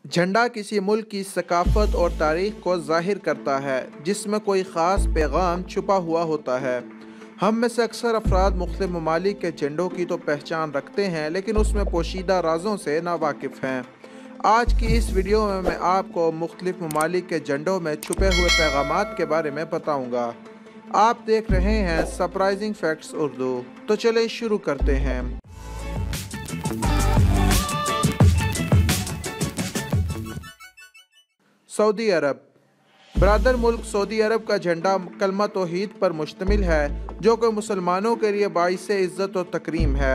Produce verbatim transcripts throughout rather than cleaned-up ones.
جھنڈا کسی ملک کی ثقافت اور تاریخ کو ظاہر کرتا ہے جس میں کوئی خاص پیغام چھپا ہوا ہوتا ہے۔ ہم میں سے اکثر افراد مختلف ممالک کے جھنڈوں کی تو پہچان رکھتے ہیں لیکن اس میں پوشیدہ رازوں سے ناواقف ہیں۔ آج کی اس ویڈیو میں میں آپ کو مختلف ممالک کے جھنڈوں میں چھپے ہوئے پیغامات کے بارے میں بتاؤں گا۔ آپ دیکھ رہے ہیں سرپرائزنگ فیکٹس اردو، تو چلیں شروع کرتے ہیں۔ سعودی عرب۔ برادر ملک سعودی عرب کا جھنڈا کلمہ توحید پر مشتمل ہے جو کہ مسلمانوں کے لیے باعث عزت و تکریم ہے۔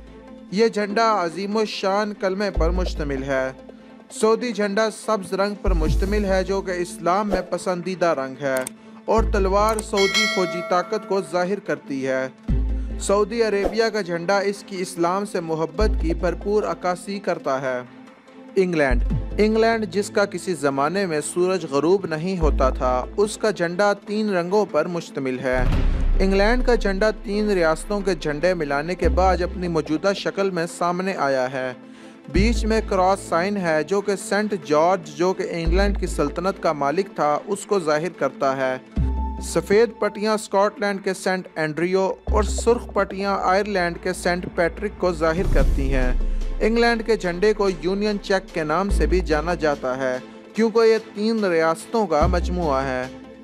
یہ جھنڈا عظیم الشان کلمے پر مشتمل ہے۔ سعودی جھنڈا سبز رنگ پر مشتمل ہے جو کہ اسلام میں پسندیدہ رنگ ہے اور تلوار سعودی فوجی طاقت کو ظاہر کرتی ہے۔ سعودی عربیہ کا جھنڈا اس کی اسلام سے محبت کی بھرپور عکاسی کرتا ہے۔ انگلینڈ۔ انگلینڈ جس کا کسی زمانے میں سورج غروب نہیں ہوتا تھا، اس کا جھنڈا تین رنگوں پر مشتمل ہے۔ انگلینڈ کا جھنڈا تین ریاستوں کے جھنڈے ملانے کے بعد اپنی موجودہ شکل میں سامنے آیا ہے۔ بیچ میں کراس سائن ہے جو کہ سینٹ جارج جو کہ انگلینڈ کی سلطنت کا مالک تھا اس کو ظاہر کرتا ہے۔ سفید پٹیاں سکاٹ لینڈ کے سینٹ اینڈریو اور سرخ پٹیاں آئرلینڈ کے سینٹ پیٹرک کو ظاہر کرتی ہیں۔ انگلینڈ کے جھنڈے کو یونین جیک کے نام سے بھی جانا جاتا ہے کیونکہ یہ تین ریاستوں کا مجموعہ ہے۔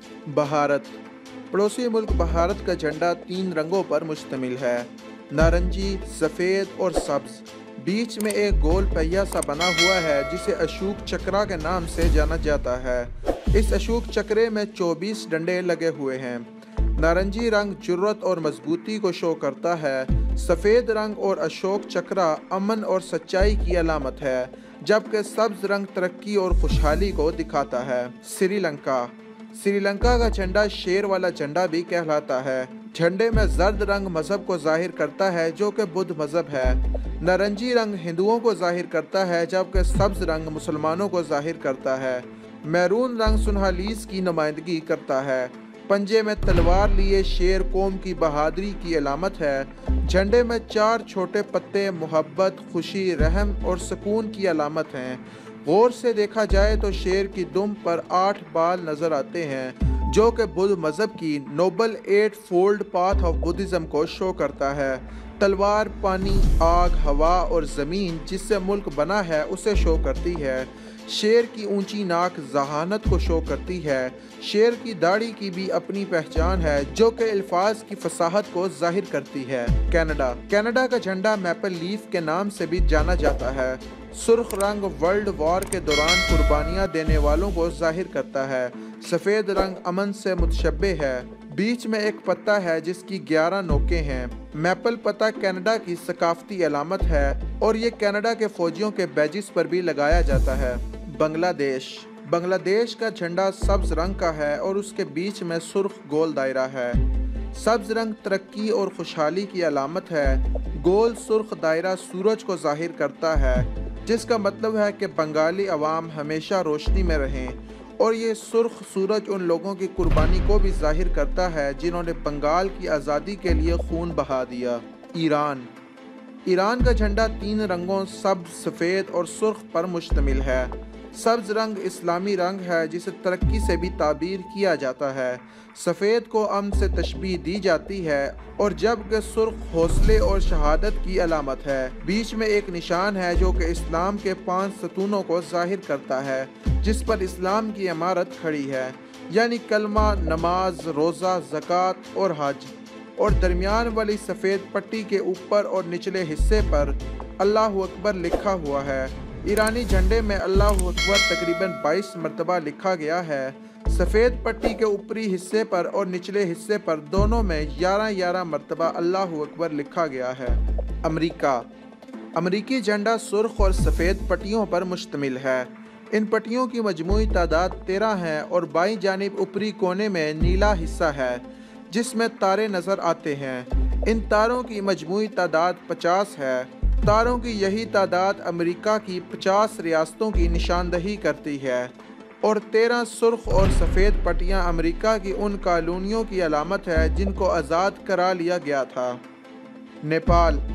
بھارت۔ پڑوسی ملک بھارت کا جھنڈا تین رنگوں پر مشتمل ہے، نارنجی، سفید اور سبز۔ بیچ میں ایک گول پہیا سا بنا ہوا ہے جسے اشوک چکرا کے نام سے جانا جاتا ہے۔ اس اشوک چکرے میں چوبیس ڈنڈے لگے ہوئے ہیں۔ نارنجی رنگ جرأت اور مضبوطی کو شو کرتا ہے، سفید رنگ اور اشوک چکرا امن اور سچائی کی علامت ہے، جبکہ سبز رنگ ترقی اور خوشحالی کو دکھاتا ہے۔ سری لنکا۔ سری لنکا کا جھنڈا شیر والا جھنڈا بھی کہلاتا ہے۔ جھنڈے میں زرد رنگ مذہب کو ظاہر کرتا ہے جو کہ بدھ مذہب ہے۔ نارنجی رنگ ہندوؤں کو ظاہر کرتا ہے جبکہ سبز رنگ مسلمانوں کو ظاہر کرتا ہے۔ میرون رنگ سنہالیز کی نمائندگی کرتا ہے۔ پنجے میں تلوار لیے شیر قوم کی بہادری کی علامت ہے۔ جھنڈے میں چار چھوٹے پتے محبت، خوشی، رحم اور سکون کی علامت ہیں۔ غور سے دیکھا جائے تو شیر کی دم پر آٹھ بال نظر آتے ہیں جو کہ بدھ مذہب کی noble eightfold path of Buddhism کو شو کرتا ہے۔ تلوار پانی، آگ، ہوا اور زمین جس سے ملک بنا ہے اسے شو کرتی ہے۔ شیر کی اونچی ناک ذہانت کو شو کرتی ہے۔ شیر کی داڑھی کی بھی اپنی پہچان ہے جو کہ الفاظ کی فصاحت کو ظاہر کرتی ہے۔ کینیڈا۔ کینیڈا کا جھنڈا میپل لیف کے نام سے بھی جانا جاتا ہے۔ سرخ رنگ ورلڈ وار کے دوران قربانیاں دینے والوں کو ظاہر کرتا ہے۔ سفید رنگ امن سے متشبہ ہے۔ بیچ میں ایک پتا ہے جس کی گیارہ نوکیں ہیں۔ میپل پتا کینیڈا کی ثقافتی علامت ہے اور یہ کینیڈا کے فوجیوں کے بیجز پر بھی لگایا جاتا ہے۔ بنگلہ دیش۔ بنگلہ دیش کا جھنڈا سبز رنگ کا ہے اور اس کے بیچ میں سرخ گول دائرہ ہے۔ سبز رنگ ترقی اور خوشحالی کی علامت ہے۔ گول سرخ دائرہ سورج کو ظاہر کرتا ہے جس کا مطلب ہے کہ بنگالی عوام ہمیشہ روشنی میں رہیں، اور یہ سرخ سورج ان لوگوں کی قربانی کو بھی ظاہر کرتا ہے جنہوں نے بنگال کی آزادی کے لیے خون بہا دیا۔ ایران۔ ایران کا جھنڈا تین رنگوں سبز، سفید اور سرخ پر مشتمل ہے۔ سبز رنگ اسلامی رنگ ہے جسے ترقی سے بھی تعبیر کیا جاتا ہے۔ سفید کو امن سے تشبیہ دی جاتی ہے اور جبکہ سرخ حوصلے اور شہادت کی علامت ہے۔ بیچ میں ایک نشان ہے جو کہ اسلام کے پانچ ستونوں کو ظاہر کرتا ہے جس پر اسلام کی عمارت کھڑی ہے، یعنی کلمہ، نماز، روزہ، زکوٰۃ اور حج، اور درمیان والی سفید پٹی کے اوپر اور نچلے حصے پر اللہ اکبر لکھا ہوا ہے۔ ایرانی جھنڈے میں اللہ اکبر تقریباً بائیس مرتبہ لکھا گیا ہے۔ سفید پٹی کے اوپری حصے پر اور نچلے حصے پر دونوں میں گیارہ گیارہ مرتبہ اللہ اکبر لکھا گیا ہے۔ امریکہ۔ امریکی جھنڈا سرخ اور سفید پٹیوں پر مشتمل ہے۔ ان پٹیوں کی مجموعی تعداد تیرہ ہے اور بائیں جانب اوپری کونے میں نیلا حصہ ہے جس میں تارے نظر آتے ہیں۔ ان تاروں کی مجموعی تعداد پچاس ہے۔ تاروں کی یہی تعداد امریکہ کی پچاس ریاستوں کی نشاندہی کرتی ہے، اور تیرہ سرخ اور سفید پٹیاں امریکہ کی ان کالونیوں کی علامت ہے جن کو آزاد کرا لیا گیا تھا۔ نیپال۔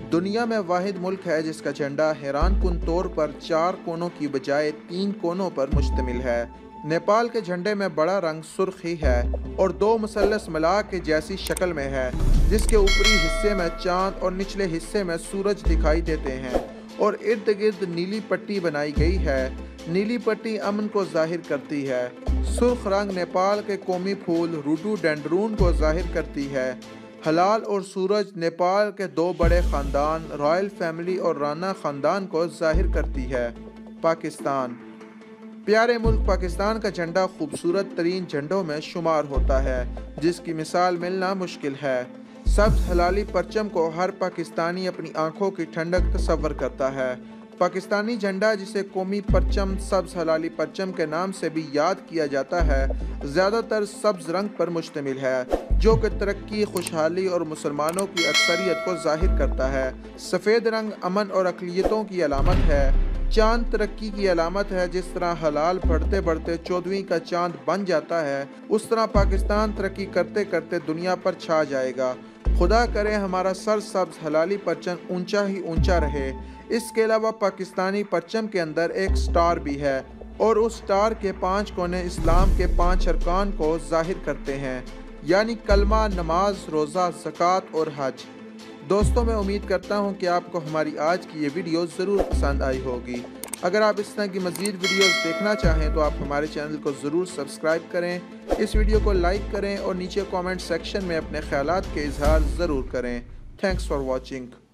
دنیا میں واحد ملک ہے جس کا جھنڈا حیران کن طور پر چار کونوں کی بجائے تین کونوں پر مشتمل ہے۔ نیپال کے جھنڈے میں بڑا رنگ سرخ ہی ہے اور دو مثلث ملا کے جیسی شکل میں ہے، جس کے اوپری حصے میں چاند اور نچلے حصے میں سورج دکھائی دیتے ہیں اور ارد گرد نیلی پٹی بنائی گئی ہے۔ نیلی پٹی امن کو ظاہر کرتی ہے۔ سرخ رنگ نیپال کے قومی پھول روڈوڈینڈرون کو ظاہر کرتی ہے۔ ہلال اور سورج نیپال کے دو بڑے خاندان رائل فیملی اور رانا خاندان کو ظاہر کرتی ہے۔ پاکستان پیارے ملک پاکستان کا جھنڈا خوبصورت ترین جھنڈوں میں شمار ہوتا ہے، جس کی مثال ملنا مشکل ہے۔ سبز ہلالی پرچم کو ہر پاکستانی اپنی آنکھوں کی ٹھنڈک تصور کرتا ہے۔ پاکستانی جھنڈا، جسے قومی پرچم سبز ہلالی پرچم کے نام سے بھی یاد کیا جاتا ہے، زیادہ تر سبز رنگ پر مشتمل ہے، جو کہ ترقی، خوشحالی اور مسلمانوں کی اکثریت کو ظاہر کرتا ہے۔ سفید رنگ امن اور اقلیتوں کی علامت ہے۔ چاند ترقی کی علامت ہے۔ جس طرح ہلال بڑھتے بڑھتے چودھویں کا چاند بن جاتا ہے، اس طرح پاکستان ترقی کرتے کرتے دنیا پر چھا جائے گا۔ خدا کرے ہمارا سر سبز ہلالی پرچم اونچا ہی اونچا رہے۔ اس کے علاوہ پاکستانی پرچم کے اندر ایک سٹار بھی ہے اور اس سٹار کے پانچ کونے اسلام کے پانچ ارکان کو ظاہر کرتے ہیں، یعنی کلمہ، نماز، روزہ، زکوٰۃ اور حج۔ دوستوں، میں امید کرتا ہوں کہ آپ کو ہماری آج کی یہ ویڈیو ضرور پسند آئی ہوگی۔ اگر آپ اس طرح کی مزید ویڈیوز دیکھنا چاہیں تو آپ ہمارے چینل کو ضرور سبسکرائب کریں، اس ویڈیو کو لائک کریں اور نیچے کامنٹ سیکشن میں اپنے خیالات کے اظہار ضرور کریں۔ Thanks for watching.